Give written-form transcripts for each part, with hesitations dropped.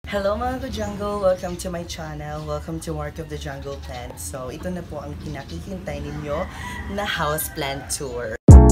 Hello mga ka-jungle! Welcome to my channel. Welcome to Mark of the Jungle Plant. So, ito na po ang pinakikintay ninyo na houseplant tour.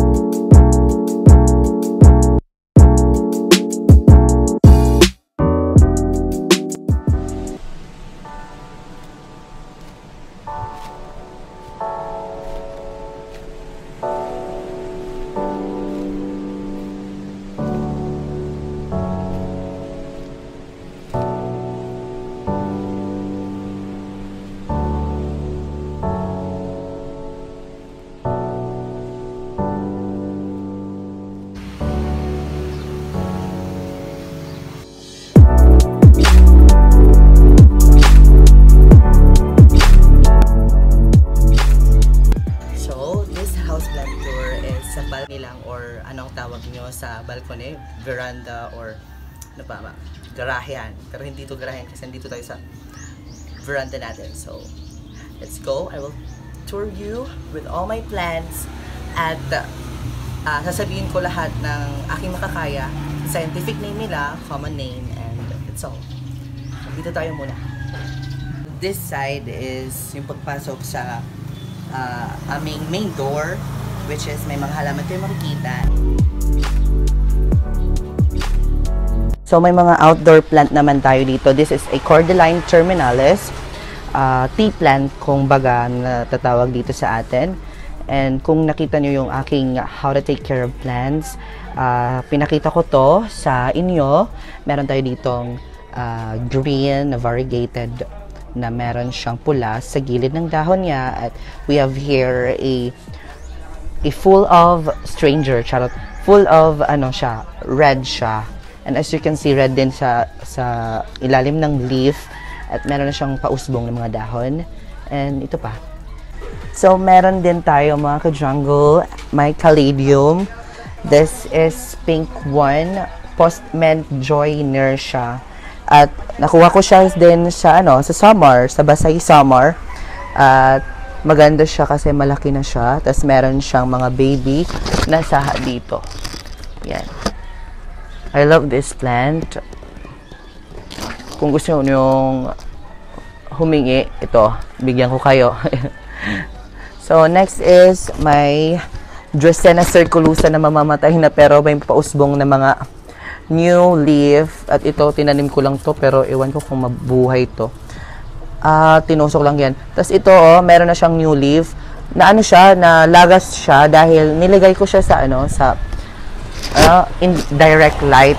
Lang or anong tawag nyo sa balcony, veranda or ano pa ba, garahean. Pero hindi to garahean kasi nandito tayo sa veranda natin. So, let's go. I will tour you with all my plants at sasabihin ko lahat ng aking makakaya, scientific name nila, common name, and it's all. Dito tayo muna. This side is yung pagpasok sa aming main door, which is may mga halaman kayo makikita. So may mga outdoor plant naman tayo dito. This is a Cordyline terminalis, tea plant kung baga na tatawag dito sa atin. And kung nakita nyo yung aking how to take care of plants, pinakita ko to sa inyo. Meron tayo ditong green, variegated, na meron siyang pula sa gilid ng dahon niya. At we have here a full of stranger, charot, full of ano siya, red siya. And as you can see, red din sa ilalim ng leaf, at meron na siyang pausbong ng mga dahon. And ito pa. So meron din tayo mga ka-jungle, may caladium. This is pink one, postment joiner siya. At nakuha ko siya din sa sa summer, sa Basay Summer. At maganda siya kasi malaki na siya. Tapos meron siyang mga baby na saha dito. Yan. I love this plant. Kung gusto nyo humingi, ito, bigyan ko kayo. So, next is my Dracaena circulusa na mamamatay na pero may pausbong na mga new leaf. At ito, tinanim ko lang to pero ewan ko kung mabuhay to. Tinusok lang yan. Tapos ito, meron na siyang new leaf. Na ano siya, na lagas siya dahil nilagay ko siya sa in direct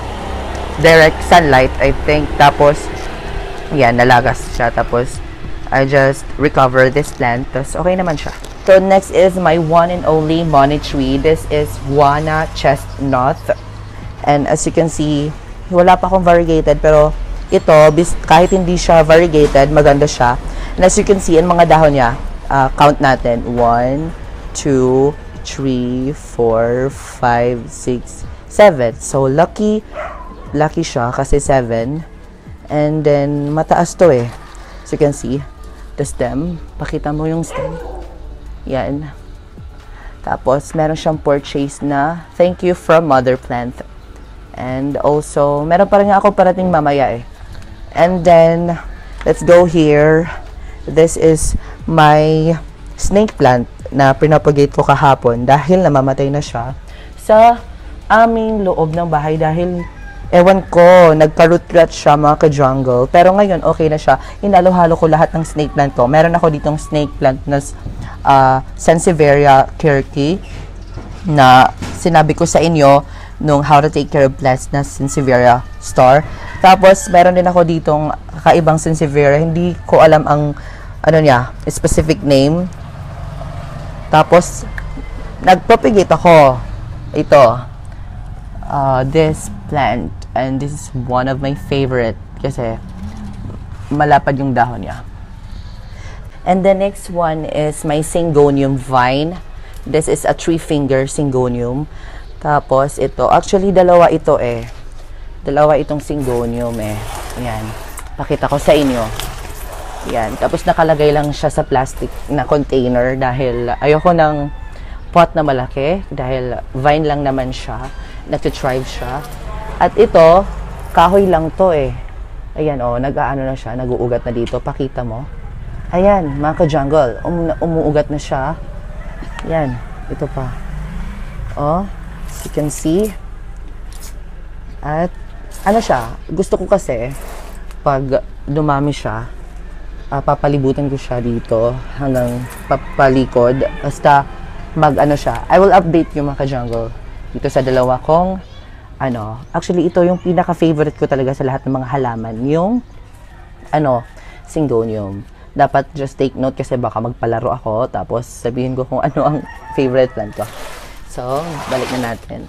sunlight, I think. Tapos, yan, nalagas siya. Tapos, I just recover this plant. Tapos, okay naman siya. So, next is my one and only money tree. This is Guana chestnut. And as you can see, wala pa akong variegated, pero ito, kahit hindi siya variegated, maganda siya. And as you can see, in mga dahon niya, count natin. 1, 2, 3, 4, 5, 6, 7. So, lucky siya kasi 7. And then, mataas to eh. As you can see, the stem. Pakita mo yung stem. Yan. Tapos, meron siyang purchase na thank you from mother plant. And also, meron pa rin ako parating mamaya eh. And then, let's go here. This is my snake plant na pinapagate ko kahapon dahil namamatay na siya sa aming loob ng bahay dahil, ewan ko, nagpa-root rot siya mga ka-jungle. Pero ngayon, okay na siya. Hinalo-halo ko lahat ng snake plant ko. Meron ako ditong snake plant na Sansevieria kirky na sinabi ko sa inyo nung how to take care of plants na Sansevieria star. Tapos, meron din ako ditong kakaibang Sansevieria. Hindi ko alam ang, specific name. Tapos, nagpropagate ako. Ito. This plant. And this is one of my favorite. Kasi, malapad yung dahon niya. And the next one is my Syngonium vine. This is a 3-finger Syngonium. Tapos, ito. Actually, dalawa ito eh. Dalawa itong Syngonium eh. Ayan. Pakita ko sa inyo. Ayan. Tapos nakalagay lang siya sa plastic na container dahil ayoko ng pot na malaki. Dahil vine lang naman siya. Nag-thrive siya. At ito, kahoy lang to eh. Ayan, oh, nag-aano na siya, nag-uugat na dito. Pakita mo. Ayan, mga ka-jungle, umuugat na siya. Ayan, ito pa. Oh, you can see. At, ano siya, gusto ko kasi, pag dumami siya, papalibutan ko siya dito hanggang papalikod. Basta, mag-ano siya. I will update you, mga ka-jungle, dito sa dalawa kong actually, ito yung pinaka-favorite ko talaga sa lahat ng mga halaman. Yung, Syngonium. Dapat just take note kasi baka magpalaro ako, tapos sabihin ko kung ano ang favorite plant ko. So, balik na natin.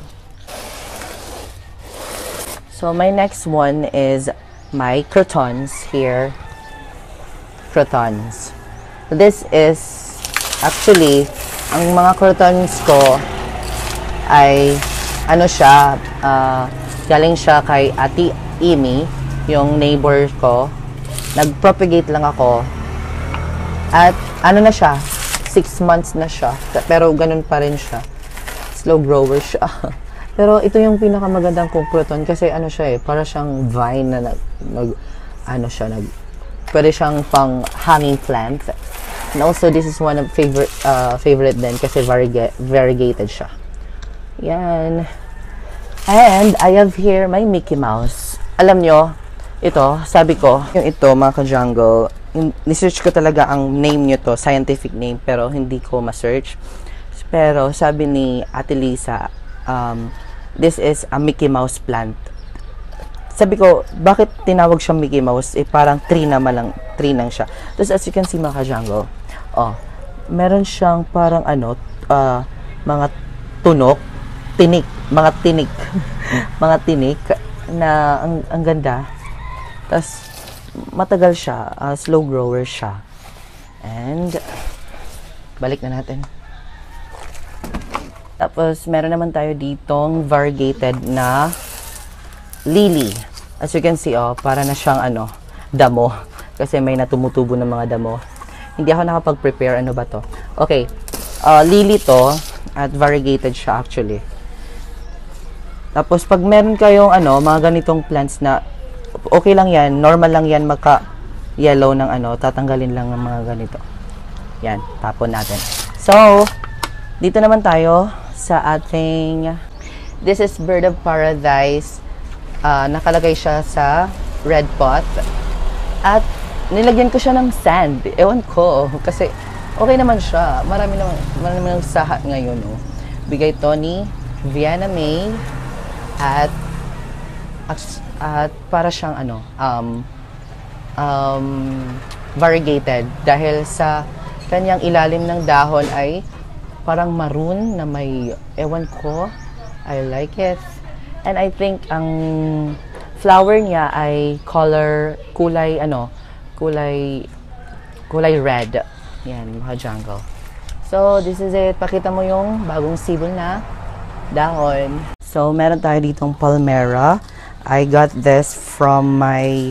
So, my next one is my crotons here. Crotons. This is, actually, ang mga crotons ko ay galing siya kay Ate Amy, yung neighbor ko. Nag-propagate lang ako. At na siya, 6 months na siya. Pero ganun pa rin siya. Slow grower siya. Pero ito yung pinakamagandang kong croton kasi siya para siyang vine na pwede siyang pang hanging plant. And also, this is one of favorite din kasi variegated siya. Yan. And I have here my Mickey Mouse. Alam nyo, ito, sabi ko, yung ito, mga ka-jungle, nisearch ko talaga ang name nyo to, scientific name, pero hindi ko ma-search. Pero sabi ni Ate Lisa, this is a Mickey Mouse plant. Sabi ko, bakit tinawag siyang Mickey Mouse? Parang tree lang siya. Tapos as you can see, mga ka-jungle, meron siyang parang mga tunok, mga tinik na ang ganda. Tapos matagal siya, slow grower siya. And balik na natin. Tapos meron naman tayo ditong variegated na lily. As you can see, para na siyang damo kasi may natumutubo ng mga damo. Hindi ako nakapag-prepare, ano ba to? Okay, lily to at variegated siya actually. Tapos, pag meron kayong mga ganitong plants na okay lang yan, normal lang yan maka-yellow ng tatanggalin lang ng mga ganito. Yan, tapon natin. So, dito naman tayo sa ating, this is Bird of Paradise. Nakalagay siya sa red pot. At, nilagyan ko siya ng sand. Ewan ko, kasi okay naman siya. Marami naman saha ngayon. Bigay to ni Vienna May. At para siyang variegated dahil sa kanyang ilalim ng dahon ay parang maroon na may ewan ko. I like it. And I think ang flower niya ay kulay red. Yan, mga jungle. So, this is it. Pakita mo yung bagong sibol na dahon. So, meron tayo ditong Palmera. I got this from my,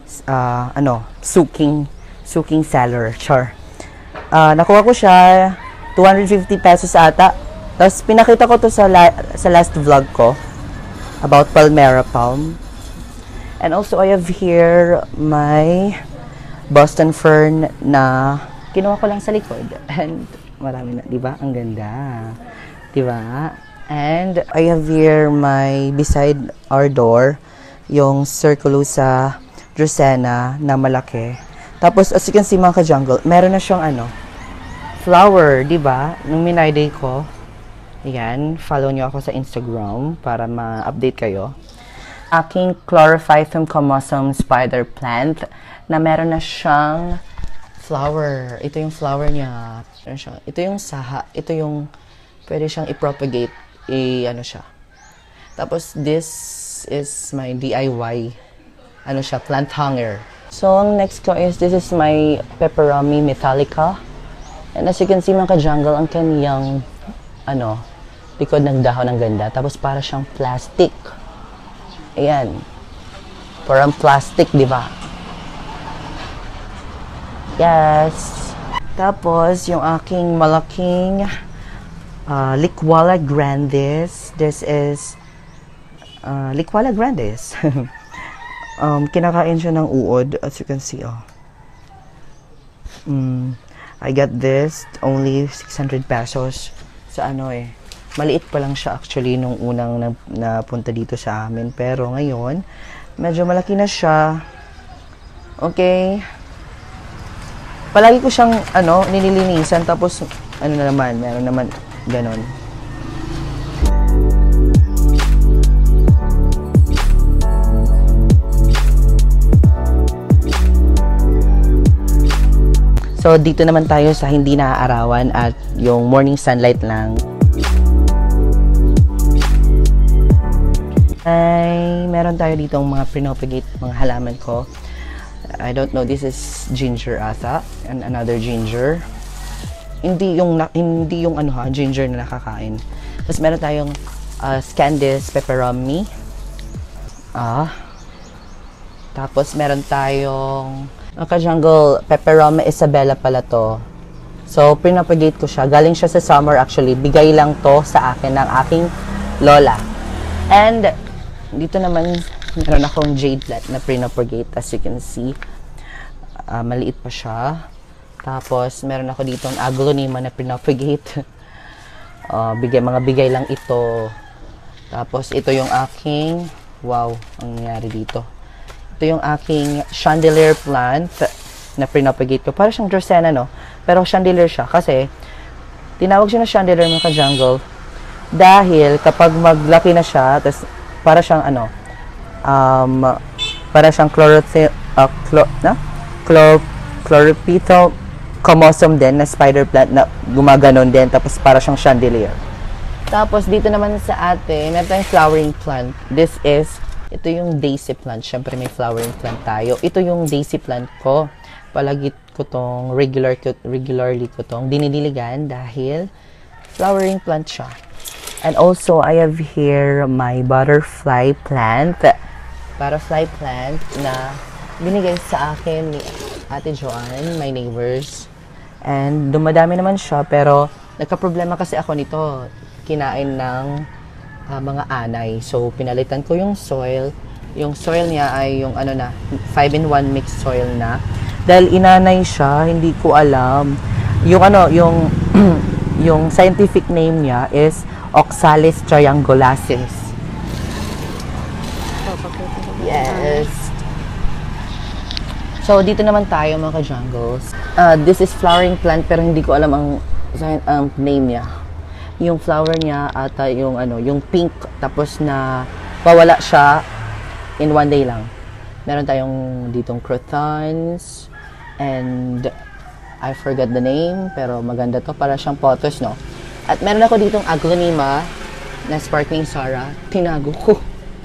suking seller. Sure. Nakuha ko siya, 250 pesos ata. Tapos, pinakita ko to sa last vlog ko about Palmera palm. And also, I have here my Boston fern na kinuha ko lang sa likod. And, marami na, diba? Ang ganda. Diba? And I have here beside our door, yung Circulusa Dracena na malaki. Tapos, as you can see, mga ka-jungle, meron na siyang flower, di ba? Nung minayday ko, ayan, follow nyo ako sa Instagram para ma-update kayo. Aking Chlorophytum comosum spider plant na meron na siyang flower. Ito yung flower niya. Ito yung saha. Ito yung pwede siyang i-propagate. Siya. Tapos, this is my DIY, plant hanger. So, ang next ko is, this is my Peperami Metallica. And as you can see, mga ka-jungle, ang kanyang, likod ng dahon ng ganda. Tapos, para siyang plastic. Ayan. Parang plastic, di ba? Yes. Tapos, yung aking malaking Liquala grandis. This is Liquala grandis. Kinakain siya ng uod, as you can see, oh. I got this, only 600 pesos. Sa ano eh. Maliit pa lang siya actually nung unang napunta dito sa amin. Pero ngayon, medyo malaki na siya. Okay. Palagi ko siyang, nililinisan. Tapos, meron naman, ganon. So, dito naman tayo sa hindi naaarawan at yung morning sunlight lang. Ay, meron tayo ditong mga pinopagate, mga halaman ko. I don't know, this is ginger ata. And another ginger. Hindi yung ginger na nakakain. Tapos meron tayong Scandis peperami. Tapos meron tayong Ka-jungle, Peperoma Isabella pala to. So, pinapagate ko siya. Galing siya sa summer actually. Bigay lang to sa akin ng aking lola. And, dito naman, meron akong jade plant na pinapagate. As you can see, maliit pa siya. Tapos, meron ako ditong aglonema na pinapagate. Mga bigay lang ito. Tapos, ito yung aking, wow, ang nangyari dito. Ito yung aking chandelier plant na pinapagate ko. Para siyang Dracena, no? Pero chandelier siya. Kasi, tinawag siya na chandelier mga ka-jungle. Dahil, kapag maglaki na siya, tas para siyang, para siyang chlorophyll comosum din na spider plant na gumaganon din. Tapos, para siyang chandelier. Tapos, dito naman sa atin, meron tayong flowering plant. Ito yung daisy plant. Siyempre, may flowering plant tayo. Ito yung daisy plant ko. Palagi ko tong, regularly ko tong dinidiligan dahil flowering plant siya. And also, I have here my butterfly plant. Butterfly plant na binigay sa akin ni Ate Joanne, my neighbors. And dumadami naman siya, pero nagka-problema kasi ako nito. Kinain ng mga anay. So, pinalitan ko yung soil. Yung soil niya ay yung 5-in-1 mixed soil na. Dahil inanay siya, hindi ko alam. Yung yung scientific name niya is Oxalis triangularis. Yes. So, dito naman tayo mga ka-jungles. This is flowering plant pero hindi ko alam ang name niya. Yung flower niya ata yung pink, tapos na wawala siya in one day lang. Meron tayong ditong crotons and I forgot the name pero maganda to, para siyang potos, no? At meron ako ditong aglonema na sparkling Sarah, tinago ko.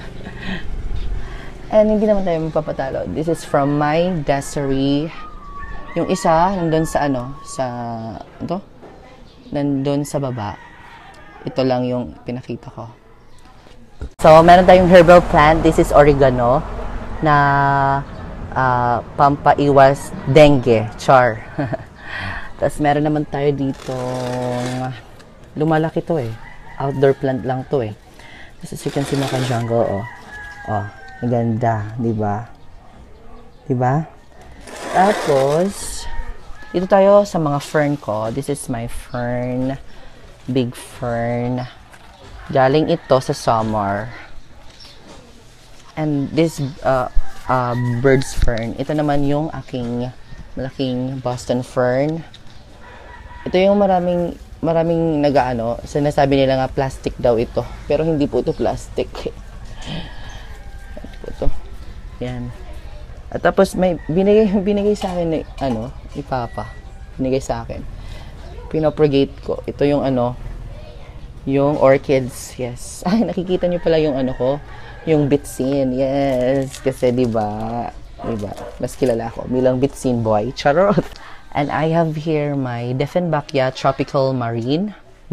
And hindi naman tayo magpapatalo. This is from my Desiree. Yung isa nandun sa nandun sa baba. Ito lang yung pinakita ko. So, meron tayong herbal plant. This is oregano na pampaiwas dengue. Char. Tapos, meron naman tayo dito. Lumalaki to eh. Outdoor plant lang to eh. Tapos, as you can see mga ka-jungle, maganda. Diba? Diba? Tapos, dito tayo sa mga fern ko. This is my fern. Big fern. Galing ito sa summer. And this bird's fern. Ito naman yung aking malaking Boston fern. Ito yung maraming sinasabi nila nga plastic daw ito. Pero hindi po ito plastic. Ito po ito. Yan. At tapos may binigay sa akin ni Papa. Binigay sa akin. Pinopropagate ko. Ito yung yung orchids. Yes. Ay, nakikita niyo pala yung yung bitsin. Yes. Kasi diba, mas kilala ako bilang bitsin boy. Charot. And I have here my Dieffenbachia tropical Marian.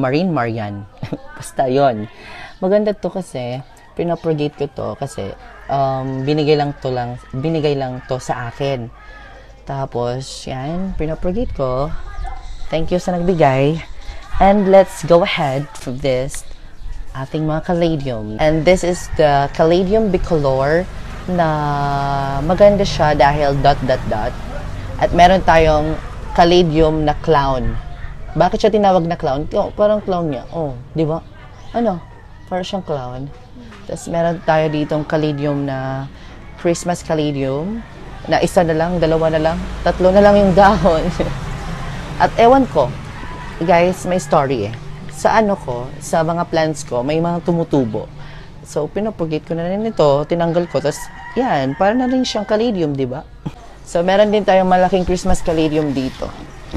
Basta yon. Maganda to kasi pinopropagate ko to kasi binigay lang to sa akin. Tapos yan, pinopropagate ko. Thank you sa nagbigay. And let's go ahead for this ating mga caladium. And this is the Caladium bicolor na maganda siya dahil dot dot dot. At meron tayong caladium na clown. Bakit siya tinawag na clown? Oh, parang clown niya. Oh, di ba? Ano? Parang siyang clown. Tapos meron tayo ditong caladium na Christmas caladium na isa na lang, dalawa na lang, tatlo na lang yung dahon. At ewan ko, guys, may story eh. Sa ano ko, sa mga plants ko, may mga tumutubo. So, pinapagate ko na rin ito, tinanggal ko, tapos, yan, para na rin siyang caladium, di ba? So, meron din tayong malaking Christmas caladium dito.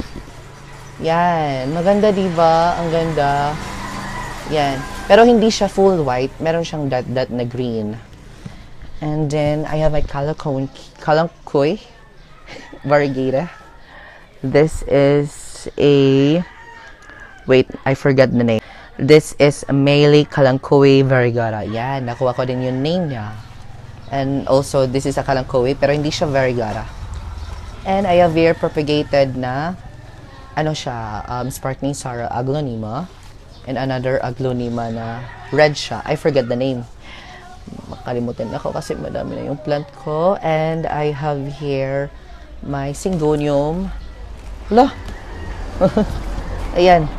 Yan, maganda, di ba? Ang ganda. Yan. Pero hindi siya full white, meron siyang dot-dot na green. And then, I have my kalanchoy variegata. This is a... Wait, I forgot the name. This is Meili Kalanchoe variegata. Yan, nakuha ko din yung name niya. And also, this is a Kalanchoe, pero hindi siya variegata. And I have here propagated na, ano siya, Sparkling Sarah Aglonema. And another Aglonema na red siya. I forget the name. Makalimutan ako kasi madami na yung plant ko. And I have here my Syngonium. Hala! Ayan.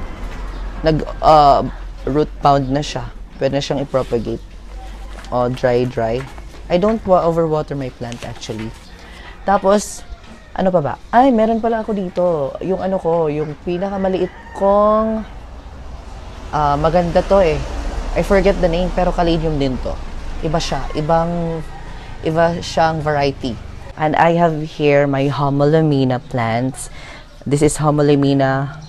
Root pound na siya. Pwede na siyang i-propagate. O, dry. I don't overwater my plant actually. Tapos, ano pa ba? Ay, meron pala ako dito. Yung ano ko, yung pinakamaliit kong maganda to eh. I forget the name, pero caladium din to. Iba siya. Iba siyang variety. And I have here my Homolemina plants. This is Homolemina.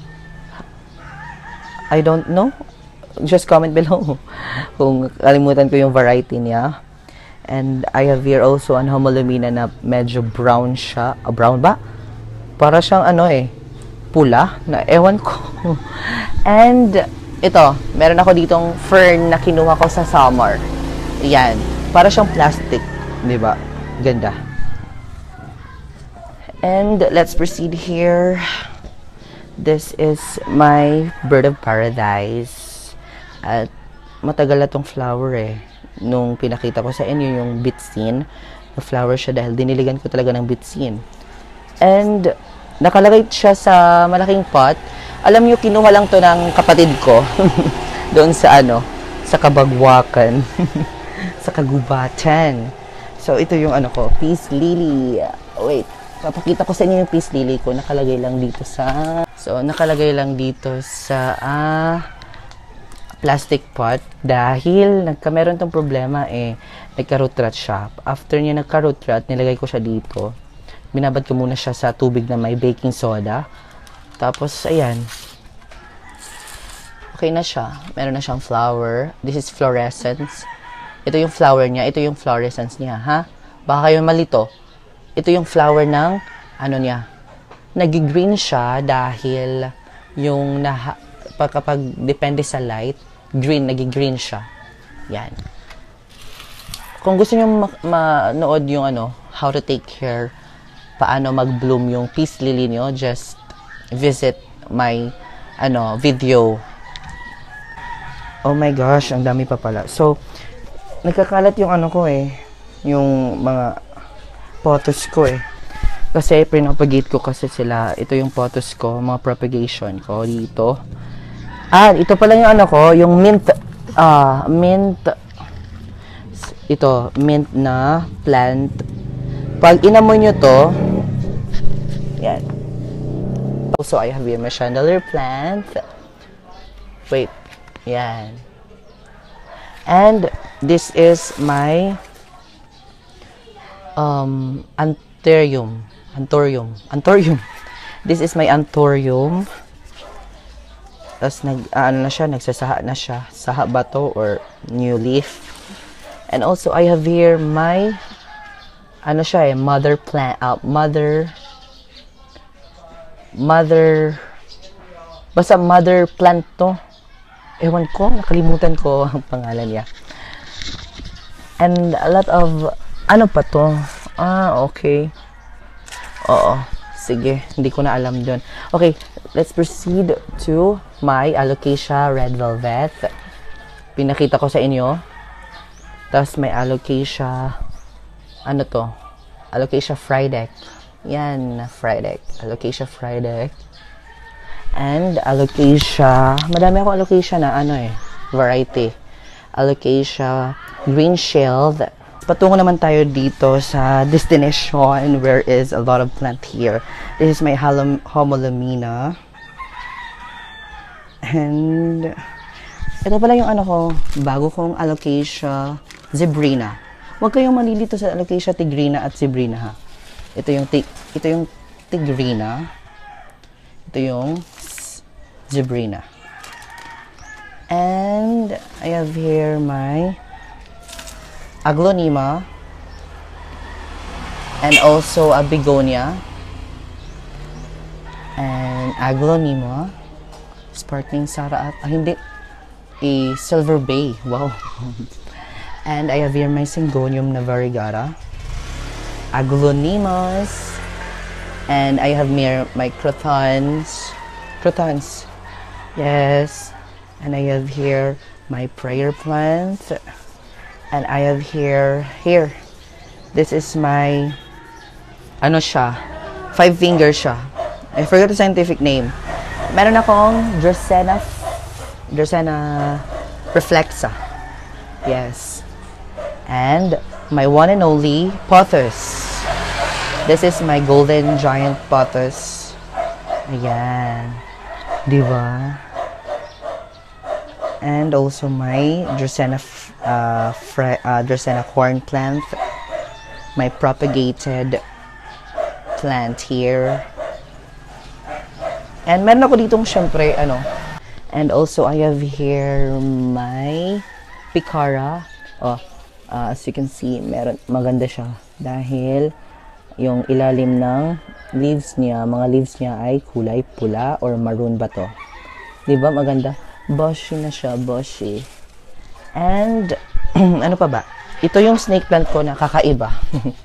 I don't know. Just comment below kung kalimutan ko yung variety niya. And I have here also an Homolemina na medyo brown siya. Brown ba? Para siyang ano eh, pula na ewan ko. And ito, meron ako ditong fern na kinuha ko sa summer. Yan. Para siyang plastic. Diba? Ganda. And let's proceed here. This is my bird of paradise. At matagal na tong flower eh. Nung pinakita ko sa inyo yung bitsin, na-flower siya dahil diniligan ko talaga ng bitsin. And nakalagay siya sa malaking pot. Alam nyo, kinuha lang to ng kapatid ko. Doon sa ano, sa Kabagwakan. Sa Kagubatan. So ito yung ano ko, peace lily. Wait. Papakita ko sa inyo yung peace lily ko. Nakalagay lang dito sa... So, nakalagay lang dito sa plastic pot. Dahil meron tong problema eh. Nagka-root rot siya. After niya nagka-root rot, nilagay ko siya dito. Binabad ko muna siya sa tubig na may baking soda. Tapos, ayan. Okay na siya. Meron na siyang flower. This is fluorescence. Ito yung flower niya. Ito yung fluorescence niya, ha? Baka kayo malito. Ito yung flower ng, ano niya, nag-green siya dahil yung kapag depende sa light, nag-green siya. Yan. Kung gusto niyo manood yung ano, how to take care, paano mag-bloom yung peace lily niyo, just visit my video. Oh my gosh, ang dami pa pala. So, nagkakalat yung ano ko eh, yung mga photos ko eh. Kasi pinapagate ko kasi sila. Ito yung photos ko, mga propagation ko dito. Ito pala yung ano ko, yung mint ito, mint na plant. Pag inamoy nyo to, yan. Also, I have here my chandelier plant. Wait, yan. And this is my anthurium. This is my anthurium. Tapos nagsasaha na siya. Saha ba to or new leaf? And also I have here my mother plant, basta mother plant to. Ewan ko, nakalimutan ko ang pangalan niya. And a lot of ano pa to? Okay. Oo. Sige, hindi ko na alam dun. Okay, let's proceed to my Alocasia red velvet. Pinakita ko sa inyo. Tapos may Alocasia ano to? Alocasia Frydek. Yan, Frydek. Alocasia Frydek. And Alocasia, madami ako Alocasia na variety. Alocasia Green Shield. Patungo naman tayo dito sa destination where is a lot of plant here. This is my Homolamina. And ito pala yung bago kong Alocasia Zebrina. Huwag kayong malilito sa Alocasia Tigrina at Zebrina ha. Ito yung Tigrina. Ito yung Zebrina. And I have here my Aglonema and also a Begonia and Aglonema, Sparkling Sara at hindi, a Silver Bay. Wow. And I have here my Syngonium na variegata, Aglonemas, and I have here my Crotons. Yes. And I have here my prayer plant. And I have here. This is my, siya? 5-finger siya. I forgot the scientific name. Meron akong Dracena reflexa. Yes. And my one and only pothos. This is my golden giant pothos. Ayan. Diba? And also my Dracena corn plant, my propagated plant here. And meron ako ditong syempre and also I have here my Picara. As you can see, maganda siya dahil yung ilalim ng mga leaves niya ay kulay pula or maroon ba to? Diba maganda? Bushy na siya, bushy. And, ano pa ba? Ito yung snake plant ko na kakaiba.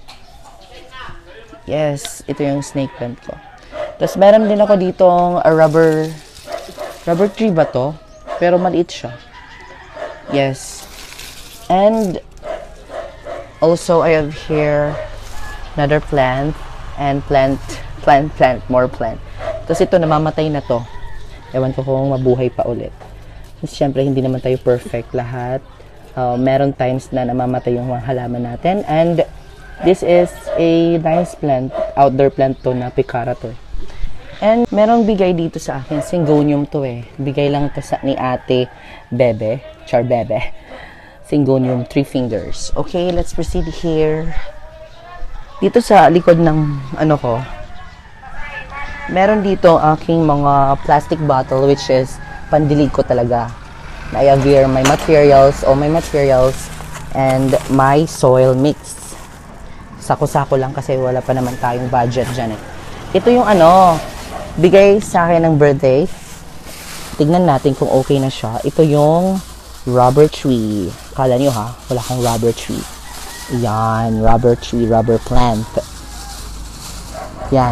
Yes, ito yung snake plant ko. Tapos, meron din ako ditong rubber tree ba to? Pero maliit siya. Yes. And, also, I have here another plant and more plant. Tapos, ito, namamatay na to. Ewan ko kung mabuhay pa ulit. Siyempre, hindi naman tayo perfect lahat. Meron times na namamatay yung mga halaman natin. And this is a nice plant, outdoor plant to na Picara to. And merong bigay dito sa akin, Syngonium to Bigay lang to ni ate Bebe, Char Bebe. Syngonium 3 fingers. Okay, let's proceed here. Dito sa likod ng ko, meron dito aking mga plastic bottle which is pandilig ko talaga. I have here my materials and my soil mix. Sako-sako lang kasi wala pa naman tayong budget dyan Ito yung bigay sa akin ng birthday. Tignan natin kung okay na siya. Ito yung rubber tree. Kala nyo wala kang rubber tree. Yan, rubber tree, rubber plant. Yan.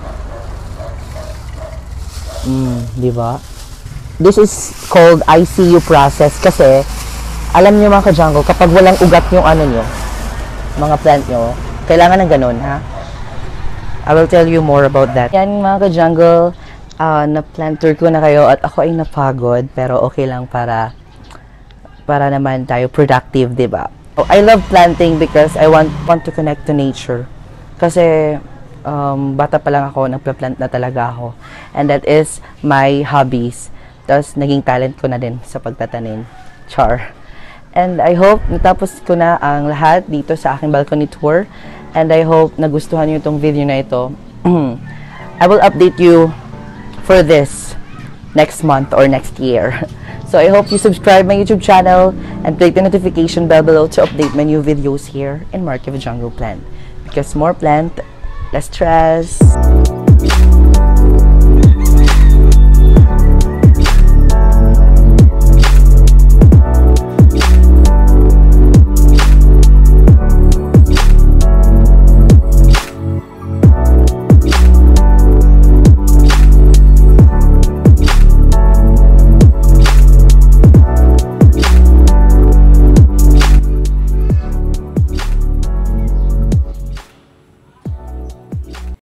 Diba? This is called ICU process kasi alam niyo mga ka-jungle, kapag walang ugat yung nyo, mga plant nyo, kailangan ng ganun, I will tell you more about that. Yan mga ka-jungle, na-planter ko na kayo at ako ay napagod, pero okay lang para naman tayo productive, diba? I love planting because I want to connect to nature. Kasi bata pa lang ako, nagpa-plant na talaga ako. And that is my hobbies. Tapos, naging talent ko na din sa pagtatanim. Char. And I hope natapos ko na ang lahat dito sa aking balcony tour. And I hope nagustuhan niyo itong video na ito. I will update you for this next month or next year. So, I hope you subscribe my YouTube channel and click the notification bell below to update my new videos here in Mark of a Jungle Plant. Because more plant, less stress.